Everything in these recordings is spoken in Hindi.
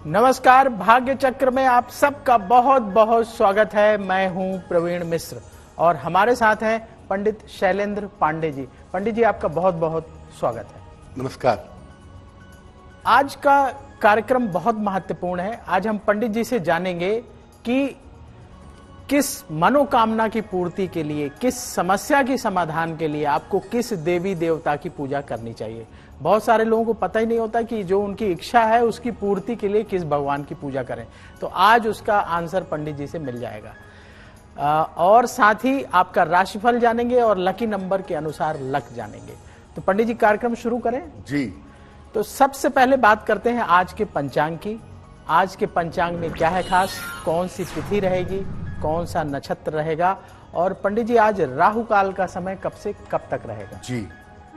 नमस्कार, भाग्य चक्र में आप सबका बहुत बहुत स्वागत है। मैं हूं प्रवीण मिश्र और हमारे साथ हैं पंडित शैलेंद्र पांडे जी। पंडित जी, आपका बहुत बहुत स्वागत है। नमस्कार। आज का कार्यक्रम बहुत महत्वपूर्ण है। आज हम पंडित जी से जानेंगे कि किस मनोकामना की पूर्ति के लिए, किस समस्या की समाधान के लिए आपको किस देवी देवता की पूजा करनी चाहिए। बहुत सारे लोगों को पता ही नहीं होता कि जो उनकी इच्छा है उसकी पूर्ति के लिए किस भगवान की पूजा करें। तो आज उसका आंसर पंडित जी से मिल जाएगा। और साथ ही आपका राशिफल जानेंगे और लकी नंबर के अनुसार लक जानेंगे। तो पंडित जी, कार्यक्रम शुरू करें जी। तो सबसे पहले बात करते हैं आज के पंचांग की। आज के पंचांग में क्या है खास, कौन सी तिथि रहेगी, कौन सा नक्षत्र रहेगा, और पंडित जी आज राहु काल का समय कब से कब तक रहेगा? जी।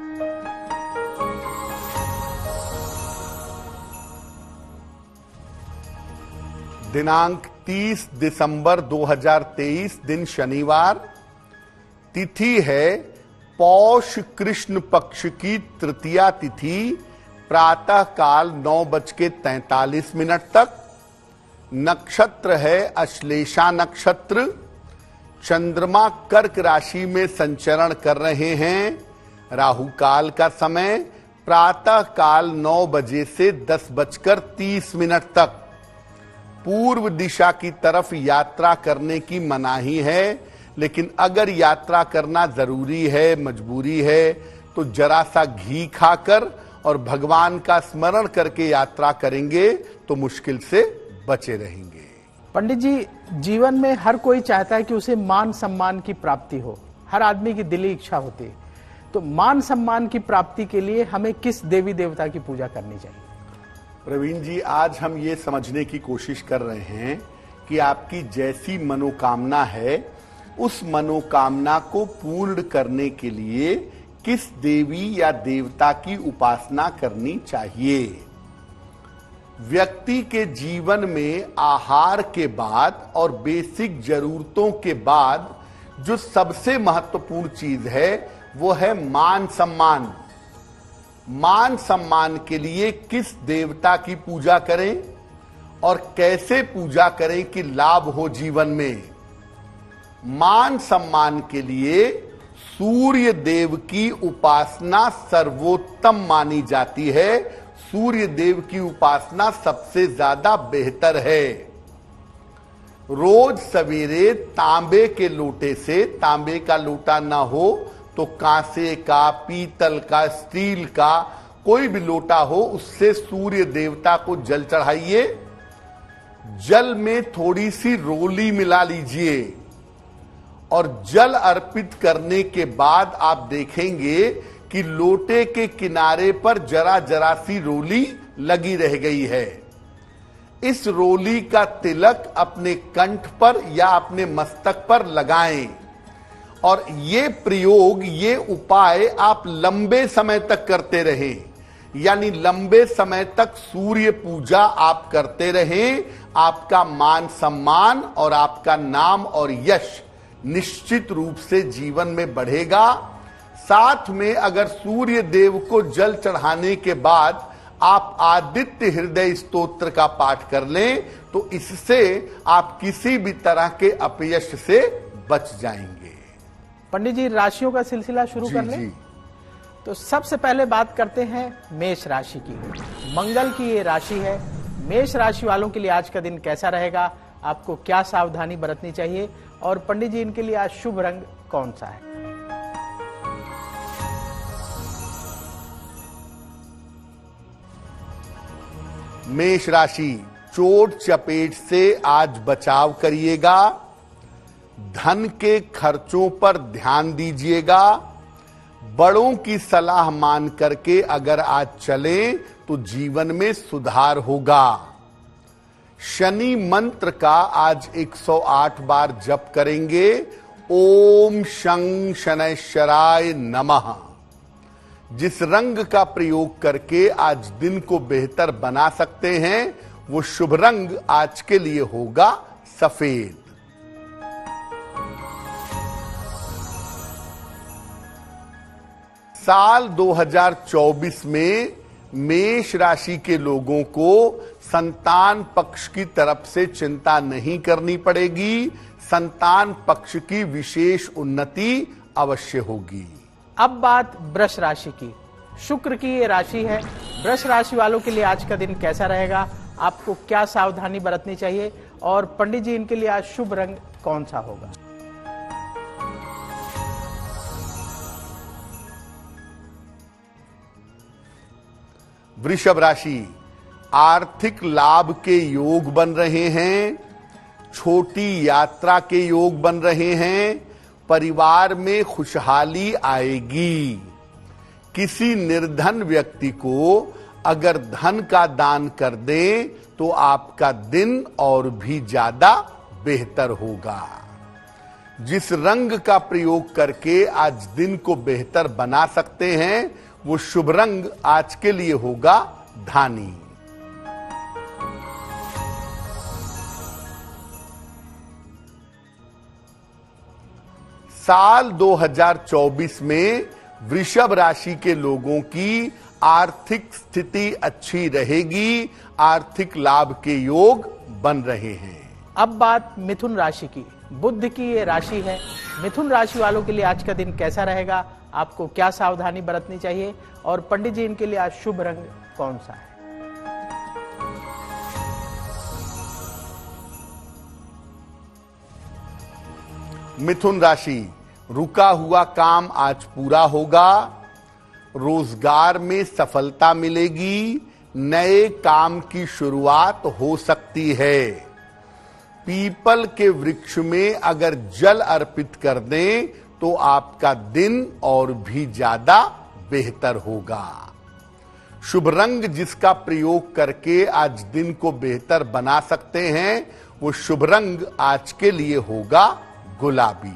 दिनांक 30 दिसंबर 2023, दिन शनिवार। तिथि है पौष कृष्ण पक्ष की तृतीया तिथि, प्रातः काल 9:43 तक। नक्षत्र है अश्लेषा नक्षत्र। चंद्रमा कर्क राशि में संचरण कर रहे हैं। राहु काल का समय प्रातः काल 9 बजे से 10:30 तक। पूर्व दिशा की तरफ यात्रा करने की मनाही है, लेकिन अगर यात्रा करना जरूरी है, मजबूरी है, तो जरा सा घी खाकर और भगवान का स्मरण करके यात्रा करेंगे तो मुश्किल से बचे रहेंगे। पंडित जी, जीवन में हर कोई चाहता है कि उसे मान सम्मान की प्राप्ति हो। हर आदमी की दिली इच्छा होती है। तो मान सम्मान की प्राप्ति के लिए हमें किस देवी देवता की पूजा करनी चाहिए? प्रवीण जी, आज हम ये समझने की कोशिश कर रहे हैं कि आपकी जैसी मनोकामना है, उस मनोकामना को पूर्ण करने के लिए किस देवी या देवता की उपासना करनी चाहिए। व्यक्ति के जीवन में आहार के बाद और बेसिक जरूरतों के बाद जो सबसे महत्वपूर्ण चीज है वो है मान सम्मान। मान सम्मान के लिए किस देवता की पूजा करें और कैसे पूजा करें कि लाभ हो जीवन में। मान सम्मान के लिए सूर्य देव की उपासना सर्वोत्तम मानी जाती है। सूर्य देव की उपासना सबसे ज्यादा बेहतर है। रोज सवेरे तांबे के लोटे से, तांबे का लोटा ना हो तो कांसे का, पीतल का, स्टील का, कोई भी लोटा हो, उससे सूर्य देवता को जल चढ़ाइए। जल में थोड़ी सी रोली मिला लीजिए और जल अर्पित करने के बाद आप देखेंगे कि लोटे के किनारे पर जरा जरा सी रोली लगी रह गई है। इस रोली का तिलक अपने कंठ पर या अपने मस्तक पर लगाएं और ये प्रयोग, ये उपाय आप लंबे समय तक करते रहें। यानी लंबे समय तक सूर्य पूजा आप करते रहें। आपका मान सम्मान और आपका नाम और यश निश्चित रूप से जीवन में बढ़ेगा। साथ में अगर सूर्य देव को जल चढ़ाने के बाद आप आदित्य हृदय स्तोत्र का पाठ कर लें तो इससे आप किसी भी तरह के अपयश से बच जाएंगे। पंडित जी, राशियों का सिलसिला शुरू कर लें। तो सबसे पहले बात करते हैं मेष राशि की। मंगल की ये राशि है। मेष राशि वालों के लिए आज का दिन कैसा रहेगा, आपको क्या सावधानी बरतनी चाहिए, और पंडित जी इनके लिए आज शुभ रंग कौन सा है? मेष राशि, चोट चपेट से आज बचाव करिएगा। धन के खर्चों पर ध्यान दीजिएगा। बड़ों की सलाह मान करके अगर आज चलें तो जीवन में सुधार होगा। शनि मंत्र का आज 108 बार जप करेंगे। ओम शं शनैश्चराय नमः। जिस रंग का प्रयोग करके आज दिन को बेहतर बना सकते हैं वो शुभ रंग आज के लिए होगा सफेद। साल 2024 में मेष राशि के लोगों को संतान पक्ष की तरफ से चिंता नहीं करनी पड़ेगी। संतान पक्ष की विशेष उन्नति अवश्य होगी। अब बात वृष राशि की। शुक्र की ये राशि है। वृष राशि वालों के लिए आज का दिन कैसा रहेगा, आपको क्या सावधानी बरतनी चाहिए और पंडित जी इनके लिए आज शुभ रंग कौन सा होगा? वृषभ राशि, आर्थिक लाभ के योग बन रहे हैं। छोटी यात्रा के योग बन रहे हैं। परिवार में खुशहाली आएगी। किसी निर्धन व्यक्ति को अगर धन का दान कर दें तो आपका दिन और भी ज्यादा बेहतर होगा। जिस रंग का प्रयोग करके आज दिन को बेहतर बना सकते हैं वो शुभ रंग आज के लिए होगा धानी। साल 2024 में वृषभ राशि के लोगों की आर्थिक स्थिति अच्छी रहेगी। आर्थिक लाभ के योग बन रहे हैं। अब बात मिथुन राशि की। बुध की ये राशि है। मिथुन राशि वालों के लिए आज का दिन कैसा रहेगा, आपको क्या सावधानी बरतनी चाहिए और पंडित जी इनके लिए आज शुभ रंग कौन सा है? मिथुन राशि, रुका हुआ काम आज पूरा होगा। रोजगार में सफलता मिलेगी। नए काम की शुरुआत हो सकती है। पीपल के वृक्ष में अगर जल अर्पित कर दें तो आपका दिन और भी ज्यादा बेहतर होगा। शुभ रंग जिसका प्रयोग करके आज दिन को बेहतर बना सकते हैं वो शुभ रंग आज के लिए होगा गुलाबी।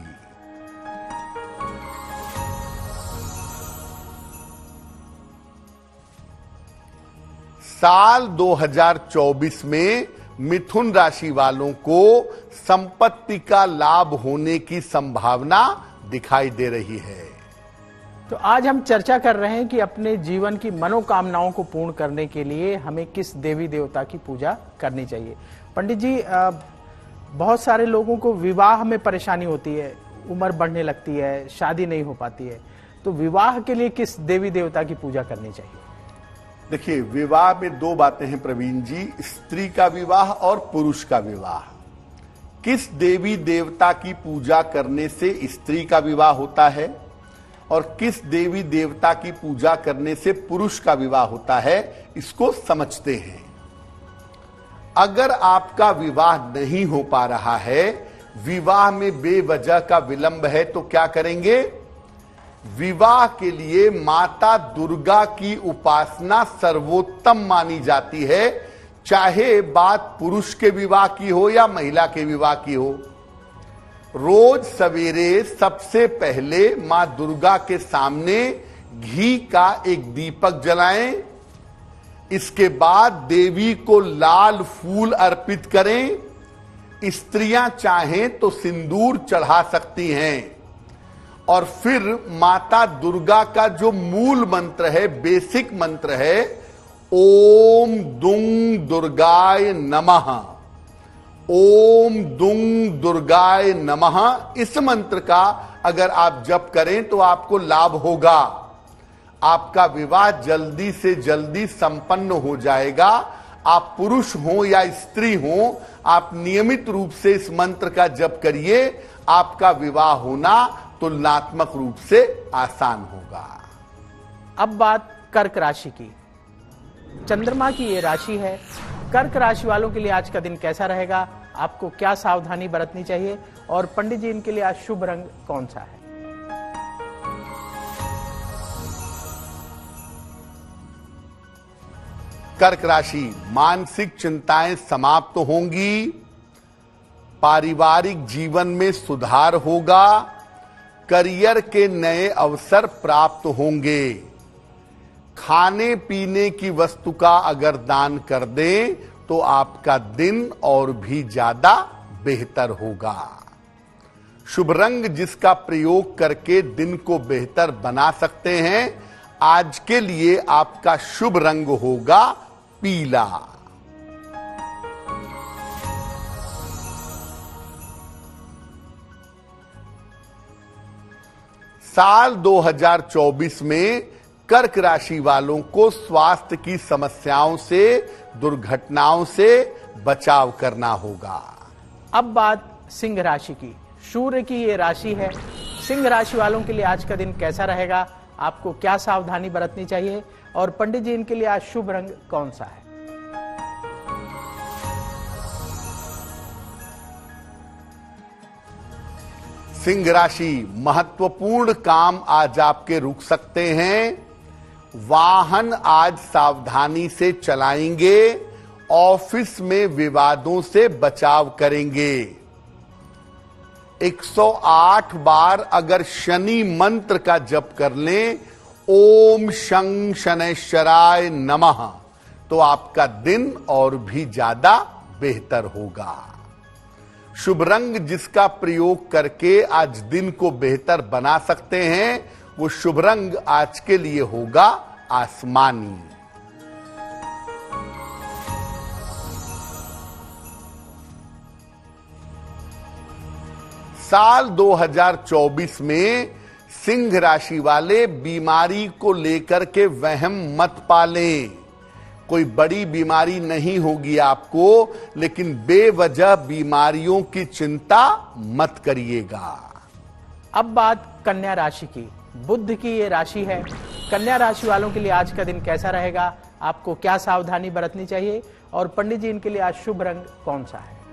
साल 2024 में मिथुन राशि वालों को संपत्ति का लाभ होने की संभावना दिखाई दे रही है। तो आज हम चर्चा कर रहे हैं कि अपने जीवन की मनोकामनाओं को पूर्ण करने के लिए हमें किस देवी देवता की पूजा करनी चाहिए। पंडित जी, बहुत सारे लोगों को विवाह में परेशानी होती है, उम्र बढ़ने लगती है, शादी नहीं हो पाती है, तो विवाह के लिए किस देवी देवता की पूजा करनी चाहिए? देखिए, विवाह में दो बातें हैं प्रवीण जी, स्त्री का विवाह और पुरुष का विवाह। किस देवी देवता की पूजा करने से स्त्री का विवाह होता है और किस देवी देवता की पूजा करने से पुरुष का विवाह होता है, इसको समझते हैं। अगर आपका विवाह नहीं हो पा रहा है, विवाह में बेवजह का विलंब है, तो क्या करेंगे? विवाह के लिए माता दुर्गा की उपासना सर्वोत्तम मानी जाती है, चाहे बात पुरुष के विवाह की हो या महिला के विवाह की हो। रोज सवेरे सबसे पहले मां दुर्गा के सामने घी का एक दीपक जलाएं। इसके बाद देवी को लाल फूल अर्पित करें। स्त्रियां चाहें तो सिंदूर चढ़ा सकती हैं और फिर माता दुर्गा का जो मूल मंत्र है, बेसिक मंत्र है, ओम दुंग दुर्गाय नमः, ओम दुंग दुर्गाय नमः, इस मंत्र का अगर आप जप करें तो आपको लाभ होगा। आपका विवाह जल्दी से जल्दी संपन्न हो जाएगा। आप पुरुष हो या स्त्री हो, आप नियमित रूप से इस मंत्र का जप करिए, आपका विवाह होना तुलनात्मक रूप से आसान होगा। अब बात कर्क राशि की। चंद्रमा की ये राशि है। कर्क राशि वालों के लिए आज का दिन कैसा रहेगा, आपको क्या सावधानी बरतनी चाहिए और पंडित जी इनके लिए आज शुभ रंग कौन सा है? कर्क राशि, मानसिक चिंताएं समाप्त होंगी। पारिवारिक जीवन में सुधार होगा। करियर के नए अवसर प्राप्त होंगे। खाने पीने की वस्तु का अगर दान कर दें तो आपका दिन और भी ज्यादा बेहतर होगा। शुभ रंग जिसका प्रयोग करके दिन को बेहतर बना सकते हैं, आज के लिए आपका शुभ रंग होगा पीला। साल 2024 में कर्क राशि वालों को स्वास्थ्य की समस्याओं से, दुर्घटनाओं से बचाव करना होगा। अब बात सिंह राशि की। सूर्य की ये राशि है। सिंह राशि वालों के लिए आज का दिन कैसा रहेगा, आपको क्या सावधानी बरतनी चाहिए, और पंडित जी इनके लिए आज शुभ रंग कौन सा है? सिंह राशि, महत्वपूर्ण काम आज आपके रुक सकते हैं। वाहन आज सावधानी से चलाएंगे। ऑफिस में विवादों से बचाव करेंगे। 108 बार अगर शनि मंत्र का जप कर लें, ओम शं शनैश्चराय नमः, तो आपका दिन और भी ज्यादा बेहतर होगा। शुभ रंग जिसका प्रयोग करके आज दिन को बेहतर बना सकते हैं, वो शुभ रंग आज के लिए होगा आसमानी। साल 2024 में सिंह राशि वाले बीमारी को लेकर के वहम मत पालें। कोई बड़ी बीमारी नहीं होगी आपको, लेकिन बेवजह बीमारियों की चिंता मत करिएगा। अब बात कन्या राशि की। बुध की ये राशि है। कन्या राशि वालों के लिए आज का दिन कैसा रहेगा, आपको क्या सावधानी बरतनी चाहिए, और पंडित जी इनके लिए आज शुभ रंग कौन सा है?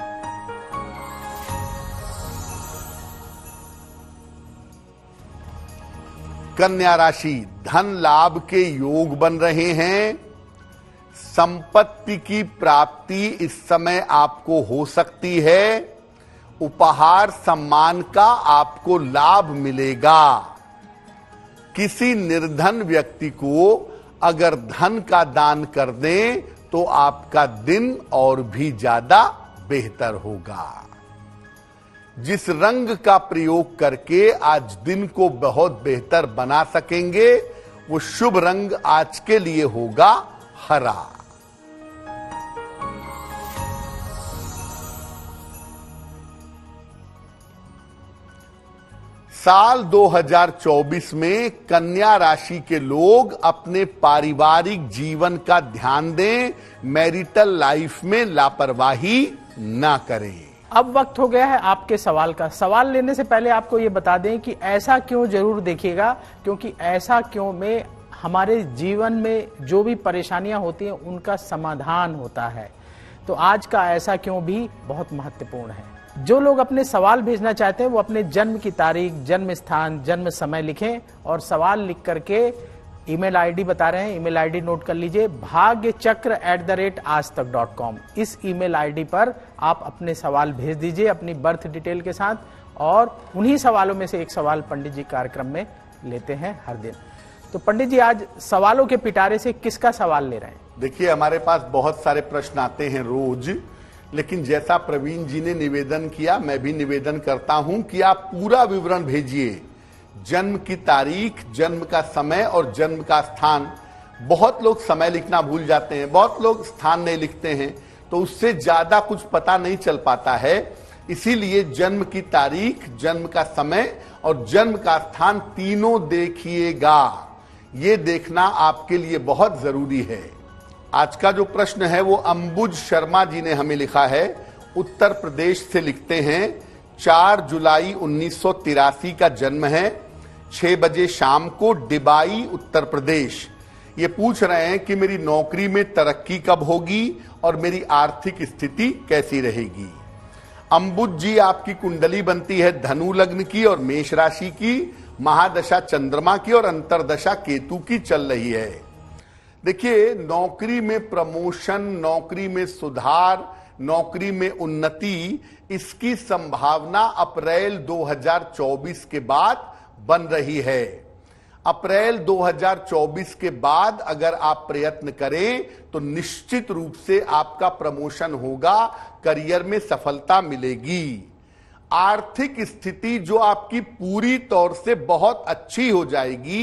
कन्या राशि, धन लाभ के योग बन रहे हैं। संपत्ति की प्राप्ति इस समय आपको हो सकती है। उपहार सम्मान का आपको लाभ मिलेगा। किसी निर्धन व्यक्ति को अगर धन का दान कर दें तो आपका दिन और भी ज्यादा बेहतर होगा। जिस रंग का प्रयोग करके आज दिन को बहुत बेहतर बना सकेंगे, वो शुभ रंग आज के लिए होगा हरा। साल 2024 में कन्या राशि के लोग अपने पारिवारिक जीवन का ध्यान दें, मैरिटल लाइफ में लापरवाही ना करें। अब वक्त हो गया है आपके सवाल का। सवाल लेने से पहले आपको ये बता दें कि ऐसा क्यों जरूर देखिएगा, क्योंकि ऐसा क्यों में हमारे जीवन में जो भी परेशानियां होती हैं उनका समाधान होता है। तो आज का ऐसा क्यों भी बहुत महत्वपूर्ण है। जो लोग अपने सवाल भेजना चाहते हैं वो अपने जन्म की तारीख, जन्म स्थान, जन्म समय लिखें, और सवाल लिख करके ईमेल आईडी बता रहे हैं, ईमेल आईडी नोट कर लीजिए, bhagyachakra@aajtak.com। इस ईमेल आईडी पर आप अपने सवाल भेज दीजिए अपनी बर्थ डिटेल के साथ, और उन्हीं सवालों में से एक सवाल पंडित जी कार्यक्रम में लेते हैं हर दिन। तो पंडित जी आज सवालों के पिटारे से किसका सवाल ले रहे हैं? देखिए, हमारे पास बहुत सारे प्रश्न आते हैं रोज, लेकिन जैसा प्रवीण जी ने निवेदन किया, मैं भी निवेदन करता हूं कि आप पूरा विवरण भेजिए। जन्म की तारीख, जन्म का समय और जन्म का स्थान। बहुत लोग समय लिखना भूल जाते हैं, बहुत लोग स्थान नहीं लिखते हैं, तो उससे ज्यादा कुछ पता नहीं चल पाता है। इसीलिए जन्म की तारीख, जन्म का समय और जन्म का स्थान तीनों देखिएगा। ये देखना आपके लिए बहुत जरूरी है। आज का जो प्रश्न है वो अंबुज शर्मा जी ने हमें लिखा है, उत्तर प्रदेश से लिखते हैं। 4 जुलाई 1983 का जन्म है, 6 बजे शाम को, डिबाई उत्तर प्रदेश। ये पूछ रहे हैं कि मेरी नौकरी में तरक्की कब होगी और मेरी आर्थिक स्थिति कैसी रहेगी। अंबुज जी, आपकी कुंडली बनती है धनु लग्न की और मेष राशि की, महादशा चंद्रमा की और अंतरदशा केतु की चल रही है। देखिए, नौकरी में प्रमोशन, नौकरी में सुधार, नौकरी में उन्नति, इसकी संभावना अप्रैल 2024 के बाद बन रही है। अप्रैल 2024 के बाद अगर आप प्रयत्न करें तो निश्चित रूप से आपका प्रमोशन होगा, करियर में सफलता मिलेगी। आर्थिक स्थिति जो आपकी पूरी तौर से बहुत अच्छी हो जाएगी,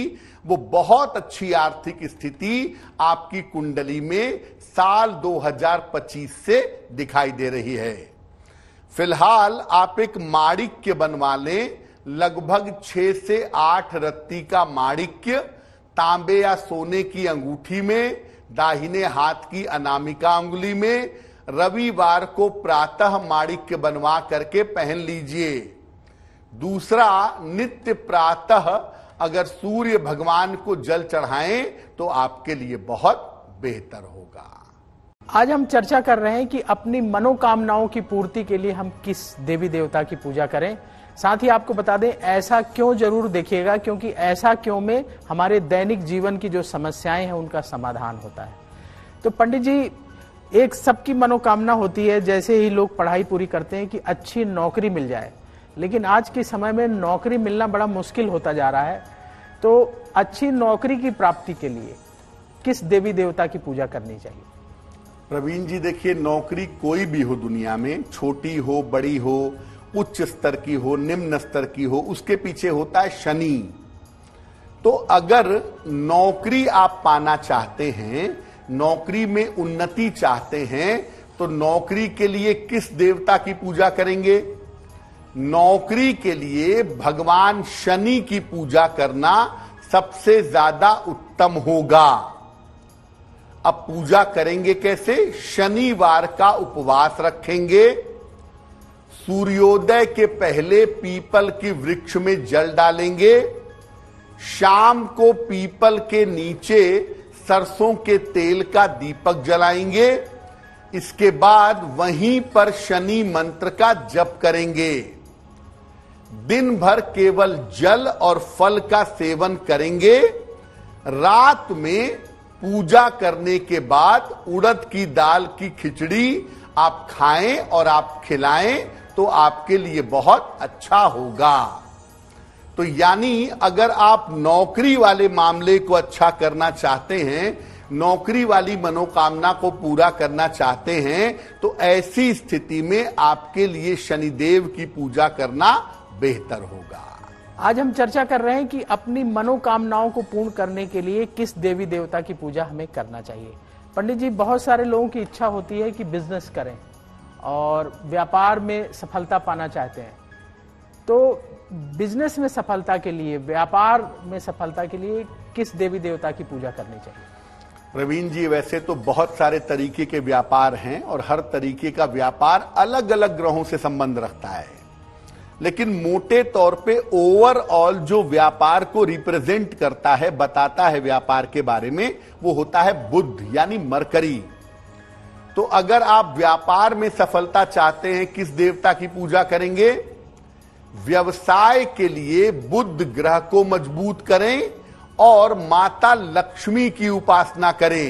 वो बहुत अच्छी आर्थिक स्थिति आपकी कुंडली में साल 2025 से दिखाई दे रही है। फिलहाल आप एक माणिक्य बनवा लें, लगभग 6 से 8 रत्ती का माणिक्य तांबे या सोने की अंगूठी में, दाहिने हाथ की अनामिका अंगुली में, रविवार को प्रातः माणिक्य बनवा करके पहन लीजिए। दूसरा, नित्य प्रातः अगर सूर्य भगवान को जल चढ़ाएं तो आपके लिए बहुत बेहतर होगा। आज हम चर्चा कर रहे हैं कि अपनी मनोकामनाओं की पूर्ति के लिए हम किस देवी देवता की पूजा करें। साथ ही आपको बता दें, ऐसा क्यों जरूर देखिएगा, क्योंकि ऐसा क्यों में हमारे दैनिक जीवन की जो समस्याएं हैं उनका समाधान होता है। तो पंडित जी, एक सबकी मनोकामना होती है, जैसे ही लोग पढ़ाई पूरी करते हैं, कि अच्छी नौकरी मिल जाए, लेकिन आज के समय में नौकरी मिलना बड़ा मुश्किल होता जा रहा है। तो अच्छी नौकरी की प्राप्ति के लिए किस देवी देवता की पूजा करनी चाहिए? प्रवीण जी, देखिए, नौकरी कोई भी हो दुनिया में, छोटी हो बड़ी हो, उच्च स्तर की हो निम्न स्तर की हो, उसके पीछे होता है शनि। तो अगर नौकरी आप पाना चाहते हैं, नौकरी में उन्नति चाहते हैं, तो नौकरी के लिए किस देवता की पूजा करेंगे? नौकरी के लिए भगवान शनि की पूजा करना सबसे ज्यादा उत्तम होगा। अब पूजा करेंगे कैसे? शनिवार का उपवास रखेंगे, सूर्योदय के पहले पीपल के वृक्ष में जल डालेंगे, शाम को पीपल के नीचे सरसों के तेल का दीपक जलाएंगे, इसके बाद वहीं पर शनि मंत्र का जप करेंगे। दिन भर केवल जल और फल का सेवन करेंगे। रात में पूजा करने के बाद उड़द की दाल की खिचड़ी आप खाएं और आप खिलाएं तो आपके लिए बहुत अच्छा होगा। तो यानी अगर आप नौकरी वाले मामले को अच्छा करना चाहते हैं, नौकरी वाली मनोकामना को पूरा करना चाहते हैं, तो ऐसी स्थिति में आपके लिए शनिदेव की पूजा करना बेहतर होगा। आज हम चर्चा कर रहे हैं कि अपनी मनोकामनाओं को पूर्ण करने के लिए किस देवी देवता की पूजा हमें करना चाहिए। पंडित जी, बहुत सारे लोगों की इच्छा होती है कि बिजनेस करें और व्यापार में सफलता पाना चाहते हैं। तो बिजनेस में सफलता के लिए, व्यापार में सफलता के लिए किस देवी देवता की पूजा करनी चाहिए? प्रवीण जी, वैसे तो बहुत सारे तरीके के व्यापार हैं और हर तरीके का व्यापार अलग अलग ग्रहों से संबंध रखता है, लेकिन मोटे तौर पे ओवरऑल जो व्यापार को रिप्रेजेंट करता है, बताता है व्यापार के बारे में, वो होता है बुध यानी मरकरी। तो अगर आप व्यापार में सफलता चाहते हैं, किस देवता की पूजा करेंगे? व्यवसाय के लिए बुध ग्रह को मजबूत करें और माता लक्ष्मी की उपासना करें।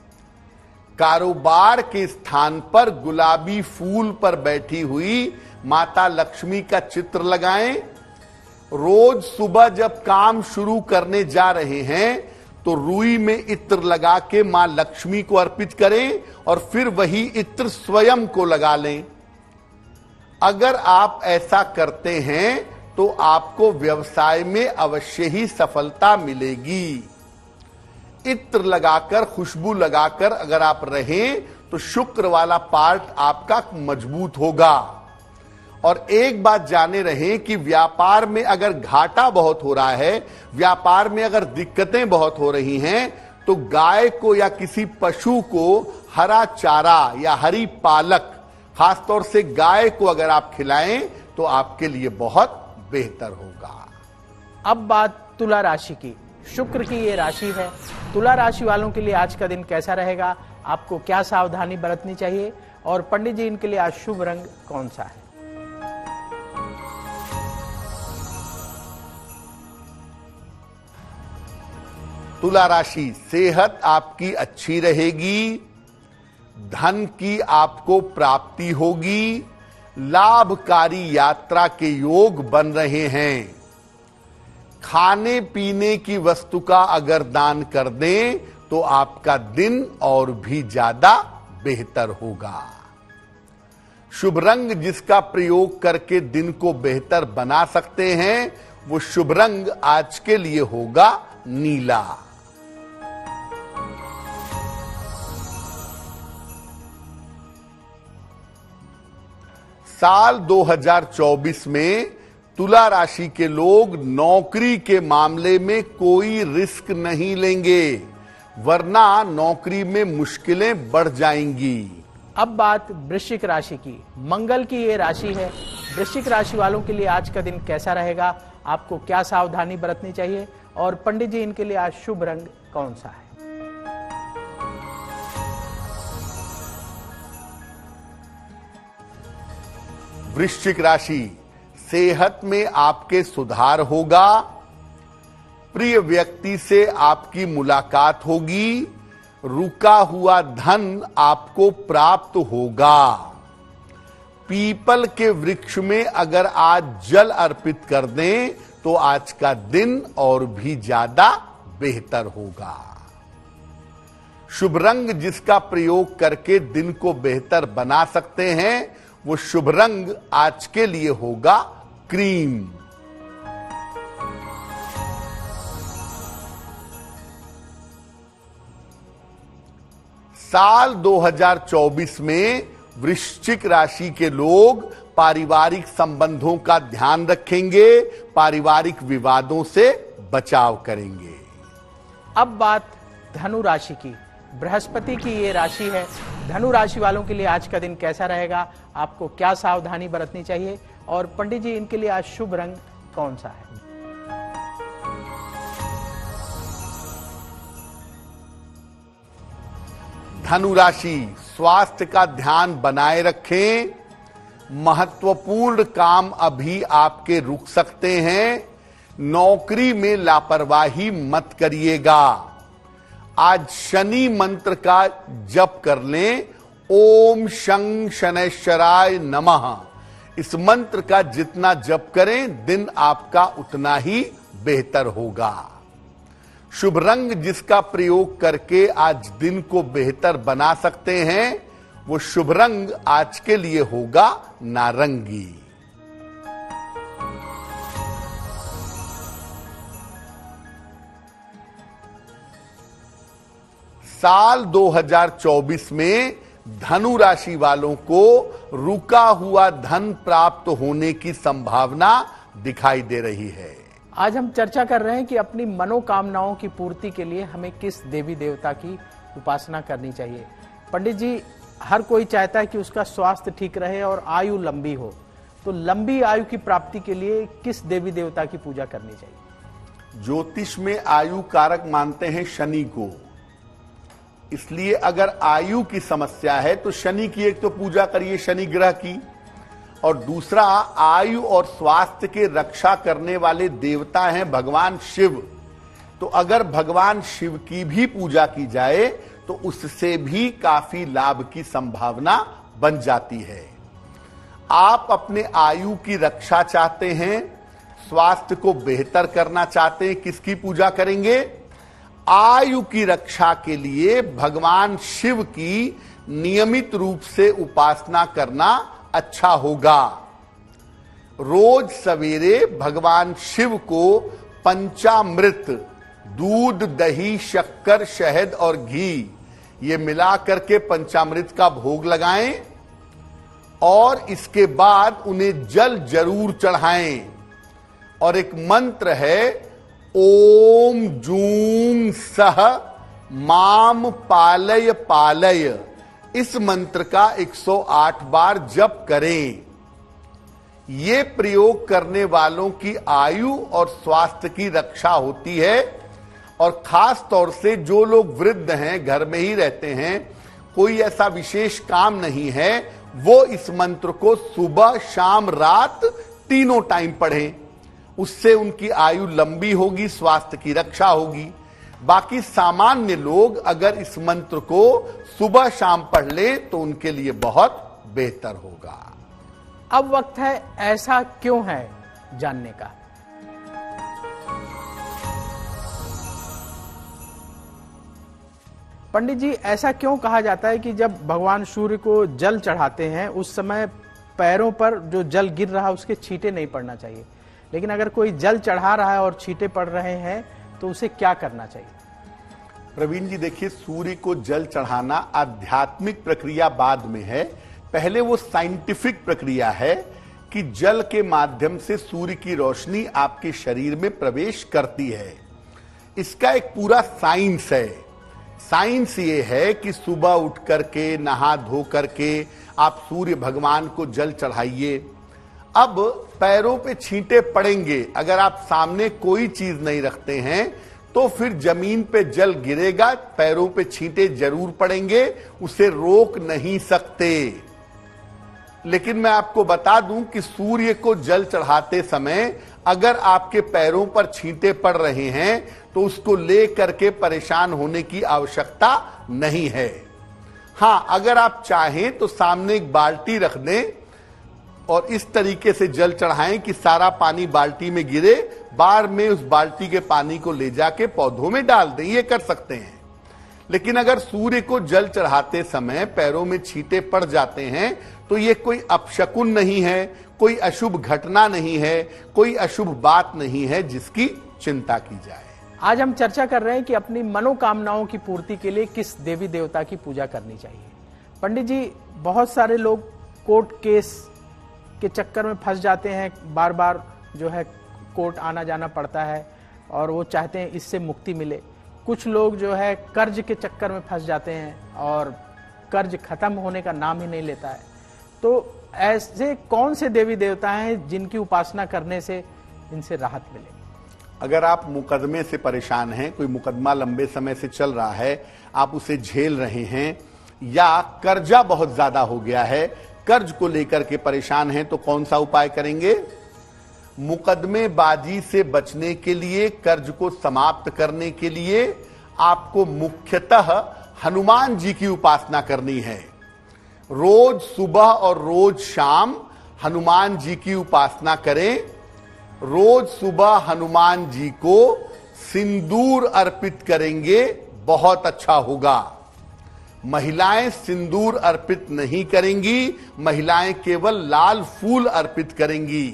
कारोबार के स्थान पर गुलाबी फूल पर बैठी हुई माता लक्ष्मी का चित्र लगाएं। रोज सुबह जब काम शुरू करने जा रहे हैं तो रुई में इत्र लगा के मां लक्ष्मी को अर्पित करें और फिर वही इत्र स्वयं को लगा लें। अगर आप ऐसा करते हैं तो आपको व्यवसाय में अवश्य ही सफलता मिलेगी। इत्र लगाकर, खुशबू लगाकर अगर आप रहें तो शुक्र वाला पार्ट आपका मजबूत होगा। और एक बात जाने रहें कि व्यापार में अगर घाटा बहुत हो रहा है, व्यापार में अगर दिक्कतें बहुत हो रही हैं, तो गाय को या किसी पशु को हरा चारा या हरी पालक, खासतौर से गाय को अगर आप खिलाएं तो आपके लिए बहुत बेहतर होगा। अब बात तुला राशि की। शुक्र की ये राशि है। तुला राशि वालों के लिए आज का दिन कैसा रहेगा? आपको क्या सावधानी बरतनी चाहिए? और पंडित जी, इनके लिए आज शुभ रंग कौन सा है? तुला राशि, सेहत आपकी अच्छी रहेगी, धन की आपको प्राप्ति होगी, लाभकारी यात्रा के योग बन रहे हैं। खाने पीने की वस्तु का अगर दान कर दें तो आपका दिन और भी ज्यादा बेहतर होगा। शुभ रंग जिसका प्रयोग करके दिन को बेहतर बना सकते हैं, वो शुभ रंग आज के लिए होगा नीला। साल 2024 में तुला राशि के लोग नौकरी के मामले में कोई रिस्क नहीं लेंगे, वरना नौकरी में मुश्किलें बढ़ जाएंगी। अब बात वृश्चिक राशि की। मंगल की ये राशि है। वृश्चिक राशि वालों के लिए आज का दिन कैसा रहेगा, आपको क्या सावधानी बरतनी चाहिए, और पंडित जी इनके लिए आज शुभ रंग कौन सा है? वृश्चिक राशि, सेहत में आपके सुधार होगा, प्रिय व्यक्ति से आपकी मुलाकात होगी, रुका हुआ धन आपको प्राप्त होगा। पीपल के वृक्ष में अगर आज जल अर्पित कर दें तो आज का दिन और भी ज्यादा बेहतर होगा। शुभ रंग जिसका प्रयोग करके दिन को बेहतर बना सकते हैं, वो शुभ रंग आज के लिए होगा क्रीम। साल 2024 में वृश्चिक राशि के लोग पारिवारिक संबंधों का ध्यान रखेंगे, पारिवारिक विवादों से बचाव करेंगे। अब बात धनु राशि की। बृहस्पति की ये राशि है। धनु राशि वालों के लिए आज का दिन कैसा रहेगा, आपको क्या सावधानी बरतनी चाहिए, और पंडित जी इनके लिए आज शुभ रंग कौन सा है? धनु राशि, स्वास्थ्य का ध्यान बनाए रखें। महत्वपूर्ण काम अभी आपके रुक सकते हैं। नौकरी में लापरवाही मत करिएगा। आज शनि मंत्र का जप कर लें, ओम शं शनैश्चराय नमः। इस मंत्र का जितना जप करें, दिन आपका उतना ही बेहतर होगा। शुभ रंग जिसका प्रयोग करके आज दिन को बेहतर बना सकते हैं, वो शुभ रंग आज के लिए होगा नारंगी। साल 2024 में धनु राशि वालों को रुका हुआ धन प्राप्त होने की संभावना दिखाई दे रही है। आज हम चर्चा कर रहे हैं कि अपनी मनोकामनाओं की पूर्ति के लिए हमें किस देवी देवता की उपासना करनी चाहिए। पंडित जी, हर कोई चाहता है कि उसका स्वास्थ्य ठीक रहे और आयु लंबी हो, तो लंबी आयु की प्राप्ति के लिए किस देवी देवता की पूजा करनी चाहिए? ज्योतिष में आयु कारक मानते हैं शनि को, इसलिए अगर आयु की समस्या है तो शनि की एक तो पूजा करिए, शनि ग्रह की, और दूसरा आयु और स्वास्थ्य के रक्षा करने वाले देवता हैं भगवान शिव। तो अगर भगवान शिव की भी पूजा की जाए तो उससे भी काफी लाभ की संभावना बन जाती है। आप अपने आयु की रक्षा चाहते हैं, स्वास्थ्य को बेहतर करना चाहते हैं, किसकी पूजा करेंगे? आयु की रक्षा के लिए भगवान शिव की नियमित रूप से उपासना करना अच्छा होगा। रोज सवेरे भगवान शिव को पंचामृत, दूध, दही, शक्कर, शहद और घी ये मिला करके पंचामृत का भोग लगाएं और इसके बाद उन्हें जल जरूर चढ़ाएं। और एक मंत्र है, ओम जूं सह माम पालय पालय। इस मंत्र का 108 बार जप करें। ये प्रयोग करने वालों की आयु और स्वास्थ्य की रक्षा होती है। और खास तौर से जो लोग वृद्ध हैं, घर में ही रहते हैं, कोई ऐसा विशेष काम नहीं है, वो इस मंत्र को सुबह, शाम, रात तीनों टाइम पढ़ें। उससे उनकी आयु लंबी होगी, स्वास्थ्य की रक्षा होगी। बाकी सामान्य लोग अगर इस मंत्र को सुबह शाम पढ़ ले तो उनके लिए बहुत बेहतर होगा। अब वक्त है ऐसा क्यों है जानने का। पंडित जी, ऐसा क्यों कहा जाता है कि जब भगवान सूर्य को जल चढ़ाते हैं उस समय पैरों पर जो जल गिर रहा है उसके छींटे नहीं पड़ना चाहिए, लेकिन अगर कोई जल चढ़ा रहा है और छींटे पड़ रहे हैं तो उसे क्या करना चाहिए? प्रवीण जी देखिए, सूर्य को जल चढ़ाना आध्यात्मिक प्रक्रिया बाद में है, पहले वो साइंटिफिक प्रक्रिया है कि जल के माध्यम से सूर्य की रोशनी आपके शरीर में प्रवेश करती है। इसका एक पूरा साइंस है। साइंस ये है कि सुबह उठ करके नहा धो करके आप सूर्य भगवान को जल चढ़ाइए। अब पैरों पे छींटे पड़ेंगे, अगर आप सामने कोई चीज नहीं रखते हैं तो फिर जमीन पे जल गिरेगा, पैरों पे छींटे जरूर पड़ेंगे, उसे रोक नहीं सकते। लेकिन मैं आपको बता दूं कि सूर्य को जल चढ़ाते समय अगर आपके पैरों पर छींटे पड़ रहे हैं तो उसको ले करके परेशान होने की आवश्यकता नहीं है। हां, अगर आप चाहें तो सामने एक बाल्टी रख दें और इस तरीके से जल चढ़ाएं कि सारा पानी बाल्टी में गिरे, बार में उस बाल्टी के पानी को ले जाके पौधों में डाल दें, ये कर सकते हैं। लेकिन अगर सूर्य को जल चढ़ाते समय पैरों में छींटे पड़ जाते हैं तो ये कोई अपशकुन नहीं है, कोई अशुभ घटना नहीं है, कोई अशुभ बात नहीं है जिसकी चिंता की जाए। आज हम चर्चा कर रहे हैं कि अपनी मनोकामनाओं की पूर्ति के लिए किस देवी देवता की पूजा करनी चाहिए। पंडित जी, बहुत सारे लोग कोर्ट केस के चक्कर में फंस जाते हैं, बार बार जो है कोर्ट आना जाना पड़ता है और वो चाहते हैं इससे मुक्ति मिले। कुछ लोग जो है कर्ज के चक्कर में फंस जाते हैं और कर्ज खत्म होने का नाम ही नहीं लेता है। तो ऐसे कौन से देवी देवता हैं जिनकी उपासना करने से इनसे राहत मिले? अगर आप मुकदमे से परेशान हैं, कोई मुकदमा लंबे समय से चल रहा है, आप उसे झेल रहे हैं, या कर्जा बहुत ज्यादा हो गया है, कर्ज को लेकर के परेशान हैं, तो कौन सा उपाय करेंगे? मुकदमेबाजी से बचने के लिए, कर्ज को समाप्त करने के लिए आपको मुख्यतः हनुमान जी की उपासना करनी है। रोज सुबह और रोज शाम हनुमान जी की उपासना करें। रोज सुबह हनुमान जी को सिंदूर अर्पित करेंगे, बहुत अच्छा होगा। महिलाएं सिंदूर अर्पित नहीं करेंगी, महिलाएं केवल लाल फूल अर्पित करेंगी।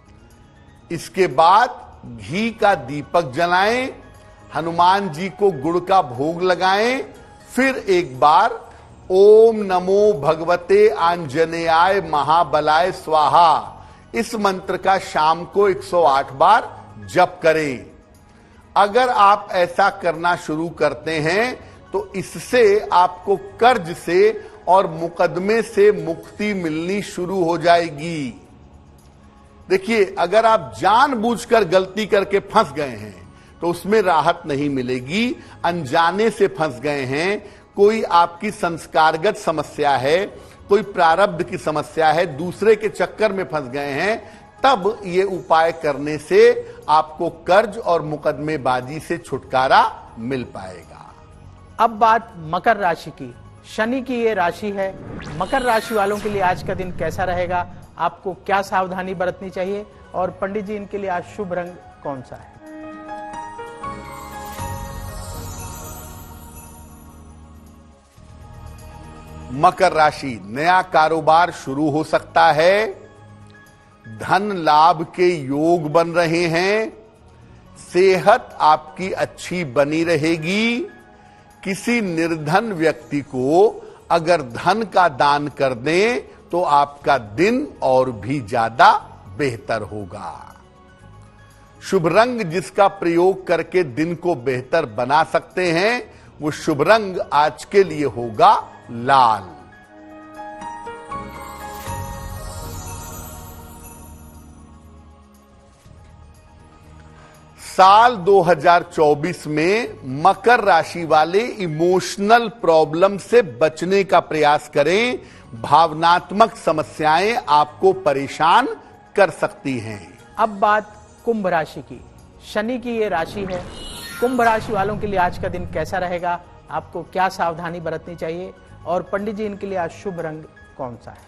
इसके बाद घी का दीपक जलाएं, हनुमान जी को गुड़ का भोग लगाएं, फिर एक बार ओम नमो भगवते आंजनेयाय महाबलाय स्वाहा इस मंत्र का शाम को 108 बार जप करें। अगर आप ऐसा करना शुरू करते हैं तो इससे आपको कर्ज से और मुकदमे से मुक्ति मिलनी शुरू हो जाएगी। देखिए, अगर आप जानबूझकर गलती करके फंस गए हैं तो उसमें राहत नहीं मिलेगी। अनजाने से फंस गए हैं, कोई आपकी संस्कारगत समस्या है, कोई प्रारब्ध की समस्या है, दूसरे के चक्कर में फंस गए हैं, तब ये उपाय करने से आपको कर्ज और मुकदमेबाजी से छुटकारा मिल पाएगा। अब बात मकर राशि की। शनि की ये राशि है। मकर राशि वालों के लिए आज का दिन कैसा रहेगा? आपको क्या सावधानी बरतनी चाहिए? और पंडित जी, इनके लिए आज शुभ रंग कौन सा है? मकर राशि, नया कारोबार शुरू हो सकता है, धन लाभ के योग बन रहे हैं, सेहत आपकी अच्छी बनी रहेगी। किसी निर्धन व्यक्ति को अगर धन का दान कर दें तो आपका दिन और भी ज्यादा बेहतर होगा। शुभ रंग जिसका प्रयोग करके दिन को बेहतर बना सकते हैं, वो शुभ रंग आज के लिए होगा लाल। साल 2024 में मकर राशि वाले इमोशनल प्रॉब्लम से बचने का प्रयास करें। भावनात्मक समस्याएं आपको परेशान कर सकती हैं। अब बात कुंभ राशि की। शनि की ये राशि है। कुंभ राशि वालों के लिए आज का दिन कैसा रहेगा? आपको क्या सावधानी बरतनी चाहिए? और पंडित जी, इनके लिए आज शुभ रंग कौन सा है?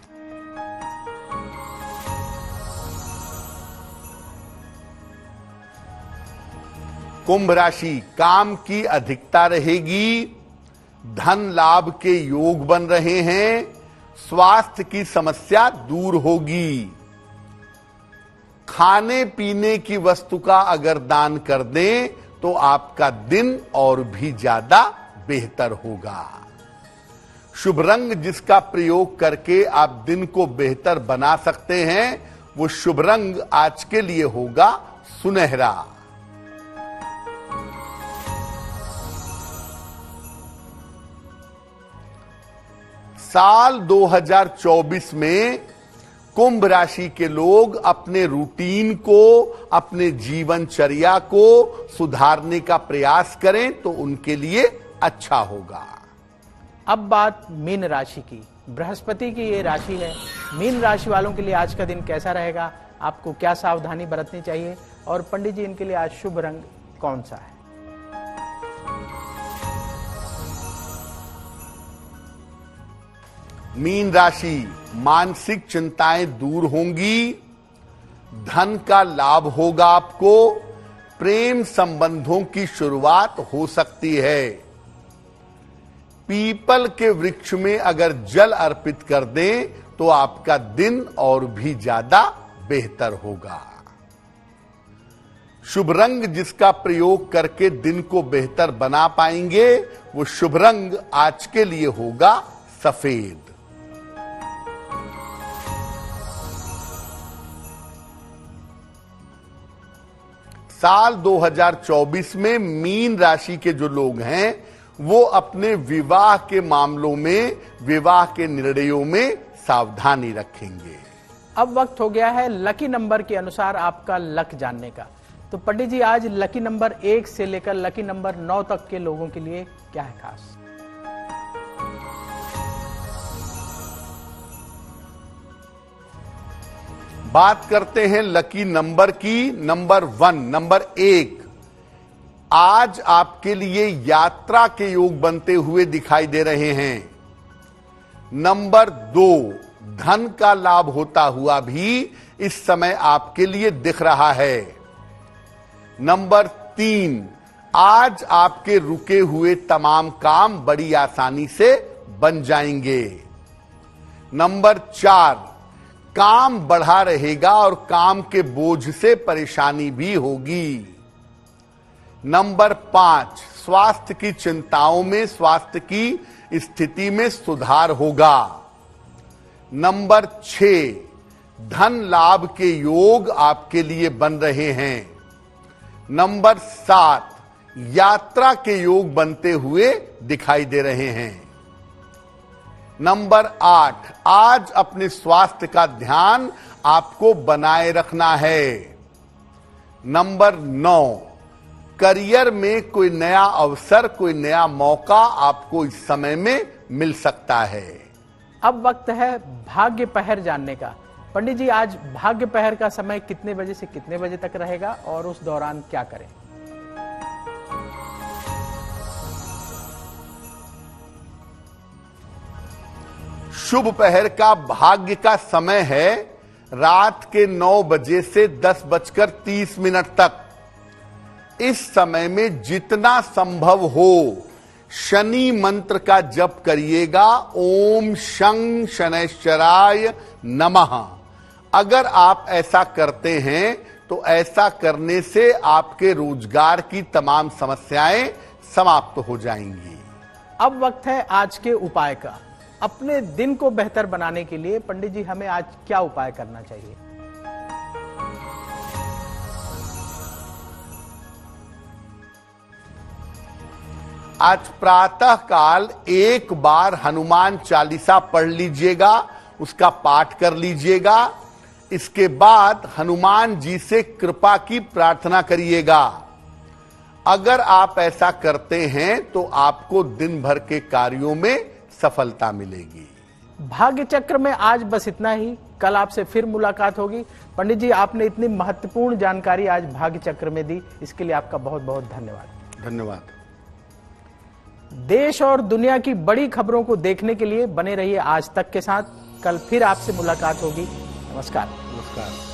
कुंभ राशि, काम की अधिकता रहेगी, धन लाभ के योग बन रहे हैं, स्वास्थ्य की समस्या दूर होगी। खाने पीने की वस्तु का अगर दान कर दें तो आपका दिन और भी ज्यादा बेहतर होगा। शुभ रंग जिसका प्रयोग करके आप दिन को बेहतर बना सकते हैं, वो शुभ रंग आज के लिए होगा सुनहरा। साल 2024 में कुंभ राशि के लोग अपने रूटीन को, अपने जीवनचर्या को सुधारने का प्रयास करें तो उनके लिए अच्छा होगा। अब बात मीन राशि की। बृहस्पति की ये राशि है। मीन राशि वालों के लिए आज का दिन कैसा रहेगा, आपको क्या सावधानी बरतनी चाहिए, और पंडित जी इनके लिए आज शुभ रंग कौन सा है? मीन राशि, मानसिक चिंताएं दूर होंगी, धन का लाभ होगा आपको, प्रेम संबंधों की शुरुआत हो सकती है। पीपल के वृक्ष में अगर जल अर्पित कर दें तो आपका दिन और भी ज्यादा बेहतर होगा। शुभ रंग जिसका प्रयोग करके दिन को बेहतर बना पाएंगे, वो शुभ रंग आज के लिए होगा सफेद। साल 2024 में मीन राशि के जो लोग हैं वो अपने विवाह के मामलों में, विवाह के निर्णयों में सावधानी रखेंगे। अब वक्त हो गया है लकी नंबर के अनुसार आपका लक जानने का। तो पंडित जी आज लकी नंबर 1 से लेकर लकी नंबर 9 तक के लोगों के लिए क्या है खास? बात करते हैं लकी नंबर की। नंबर 1, नंबर 1, आज आपके लिए यात्रा के योग बनते हुए दिखाई दे रहे हैं। नंबर 2, धन का लाभ होता हुआ भी इस समय आपके लिए दिख रहा है। नंबर 3, आज आपके रुके हुए तमाम काम बड़ी आसानी से बन जाएंगे। नंबर 4, काम बढ़ा रहेगा और काम के बोझ से परेशानी भी होगी। नंबर 5, स्वास्थ्य की चिंताओं में, स्वास्थ्य की स्थिति में सुधार होगा। नंबर 6, धन लाभ के योग आपके लिए बन रहे हैं। नंबर 7, यात्रा के योग बनते हुए दिखाई दे रहे हैं। नंबर 8, आज अपने स्वास्थ्य का ध्यान आपको बनाए रखना है। नंबर 9, करियर में कोई नया अवसर, कोई नया मौका आपको इस समय में मिल सकता है। अब वक्त है भाग्य पहर जानने का। पंडित जी आज भाग्य पहर का समय कितने बजे से कितने बजे तक रहेगा और उस दौरान क्या करें? शुभ पहर का भाग्य का समय है रात के 9 बजे से 10:30 तक। इस समय में जितना संभव हो शनि मंत्र का जप करिएगा। ओम शं शनैश्चराय नमः। अगर आप ऐसा करते हैं तो ऐसा करने से आपके रोजगार की तमाम समस्याएं समाप्त हो जाएंगी। अब वक्त है आज के उपाय का। अपने दिन को बेहतर बनाने के लिए पंडित जी हमें आज क्या उपाय करना चाहिए? आज प्रातः काल एक बार हनुमान चालीसा पढ़ लीजिएगा, उसका पाठ कर लीजिएगा। इसके बाद हनुमान जी से कृपा की प्रार्थना करिएगा। अगर आप ऐसा करते हैं तो आपको दिन भर के कार्यों में सफलता मिलेगी। भाग्य चक्र में आज बस इतना ही। कल आपसे फिर मुलाकात होगी। पंडित जी आपने इतनी महत्वपूर्ण जानकारी आज भाग्य चक्र में दी, इसके लिए आपका बहुत बहुत धन्यवाद। धन्यवाद। देश और दुनिया की बड़ी खबरों को देखने के लिए बने रहिए आज तक के साथ। कल फिर आपसे मुलाकात होगी। नमस्कार। नमस्कार।